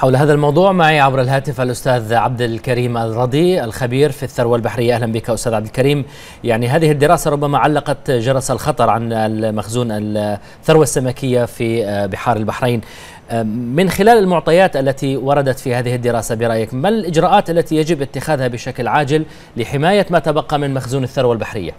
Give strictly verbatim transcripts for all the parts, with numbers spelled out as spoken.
حول هذا الموضوع معي عبر الهاتف الأستاذ عبد الكريم الرضي الخبير في الثروة البحرية. أهلا بك أستاذ عبد الكريم. يعني هذه الدراسة ربما علقت جرس الخطر عن المخزون الثروة السمكية في بحار البحرين. من خلال المعطيات التي وردت في هذه الدراسة برأيك ما الإجراءات التي يجب اتخاذها بشكل عاجل لحماية ما تبقى من مخزون الثروة البحرية؟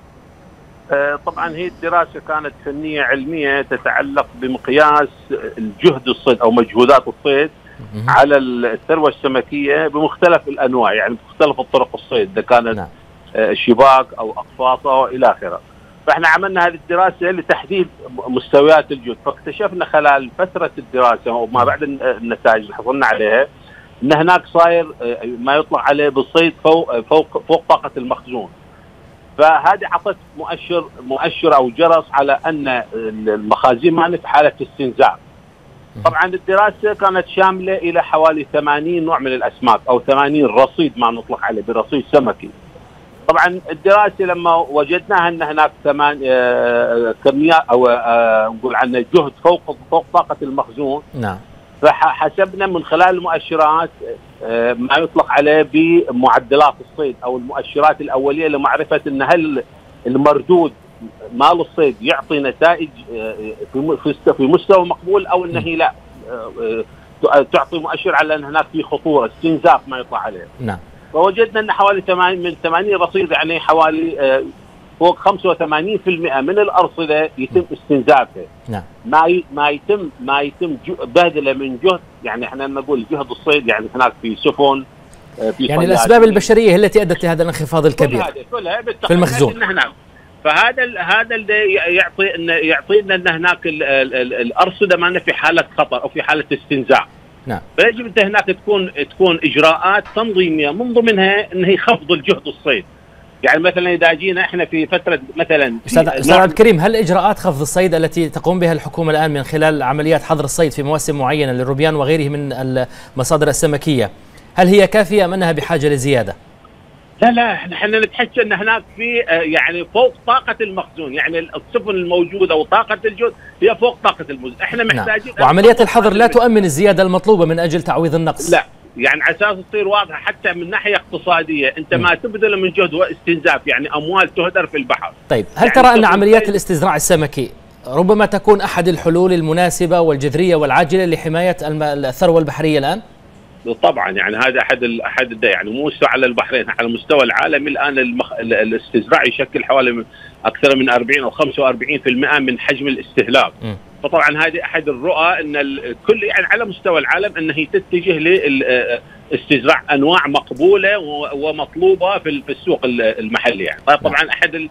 طبعا هي الدراسة كانت فنية علمية تتعلق بمقياس الجهد الصيد أو مجهودات الصيد على الثروة السمكية بمختلف الأنواع، يعني بمختلف الطرق الصيد، إذا كانت نعم. شباك أو أقفاصة إلى آخره. فإحنا عملنا هذه الدراسة لتحديد مستويات الجهد، فاكتشفنا خلال فترة الدراسة وما بعد النتائج اللي حصلنا عليها أن هناك صاير ما يطلق عليه بالصيد فوق فوق فوق طاقة المخزون. فهذه عطت مؤشر مؤشر او جرس على ان المخازين معنا في حاله استنزاف. طبعا الدراسه كانت شامله الى حوالي ثمانين نوع من الاسماك او ثمانين رصيد ما نطلق عليه برصيد سمكي. طبعا الدراسه لما وجدناها ان هناك ثمان كميات او نقول عنه جهد فوق فوق طاقه المخزون. نعم. فحسبنا من خلال المؤشرات ما يطلق عليه بمعدلات الصيد او المؤشرات الاوليه لمعرفه ان هل المردود مال الصيد يعطي نتائج في مستوى مقبول او انه لا تعطي مؤشر على ان هناك في خطوره استنزاف ما يطلع عليه. نعم. فوجدنا ان حوالي من ثمانين رصيد يعني حوالي فوق خمسة وثمانين بالمئة من الارصده يتم استنزافها. نعم. ما ما يتم ما يتم بذله من جهد، يعني احنا نقول جهد الصيد يعني هناك في سفن في يعني الاسباب البشريه التي ادت لهذا الانخفاض الكبير كلها في المخزون. فهذا هذا اللي يعطي ان يعطينا ان هناك الارصده ما في حاله خطر او في حاله استنزاف. نعم. فيجب انت هناك تكون تكون اجراءات تنظيميه من ضمنها ان هي خفض الجهد الصيد. يعني مثلا اذا جينا احنا في فتره مثلا استاذ استاذ عبد الكريم، هل اجراءات خفض الصيد التي تقوم بها الحكومه الان من خلال عمليات حظر الصيد في مواسم معينه للروبيان وغيره من المصادر السمكيه هل هي كافيه ام انها بحاجه لزياده؟ لا لا احنا نتحكى ان هناك في يعني فوق طاقه المخزون، يعني السفن الموجوده وطاقه الجهد هي فوق طاقه المخزون، احنا محتاجين نعم. وعمليات الحظر لا تؤمن الزياده المطلوبه من اجل تعويض النقص. لا، يعني على اساس تصير واضحه حتى من ناحيه اقتصاديه، انت ما تبذل من جهد واستنزاف، يعني اموال تهدر في البحر. طيب، هل يعني ترى ان عمليات الاستزراع السمكي ربما تكون احد الحلول المناسبه والجذريه والعاجله لحمايه الثروه البحريه الان؟ طبعا، يعني هذا احد احد يعني مو على البحرين، على المستوى العالمي الان المخ... الاستزراع يشكل حوالي اكثر من أربعين او خمسة وأربعين بالمئة من حجم الاستهلاك. م. فطبعا هذه احد الرؤى ان الكل يعني على مستوى العالم انه هي تتجه لاستزراع انواع مقبوله ومطلوبه في السوق المحلي يعني. طبعا احد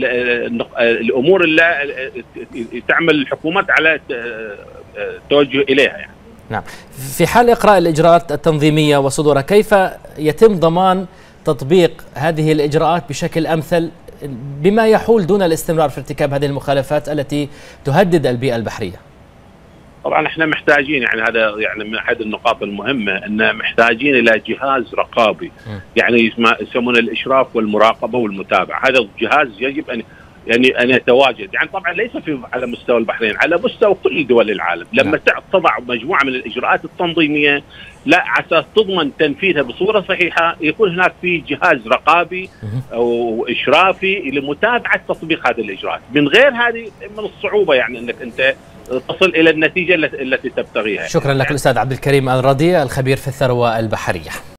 الامور اللي تعمل الحكومات على التوجه اليها يعني. نعم. في حال إقراء الإجراءات التنظيمية وصدورها، كيف يتم ضمان تطبيق هذه الإجراءات بشكل أمثل بما يحول دون الاستمرار في ارتكاب هذه المخالفات التي تهدد البيئة البحرية؟ طبعا احنا محتاجين، يعني هذا يعني من احد النقاط المهمه ان محتاجين الى جهاز رقابي، م. يعني يسمونه الاشراف والمراقبه والمتابعه. هذا الجهاز يجب ان يعني ان يتواجد، يعني طبعا ليس في على مستوى البحرين، على مستوى كل دول العالم. لما نعم. تضع مجموعه من الاجراءات التنظيميه لا على اساس تضمن تنفيذها بصوره صحيحه، يكون هناك في جهاز رقابي او اشرافي لمتابعه تطبيق هذه الاجراءات. من غير هذه من الصعوبه يعني انك انت تصل الى النتيجه التي تبتغيها. شكرا لك الاستاذ عبد الكريم الرضي الخبير في الثروه البحريه.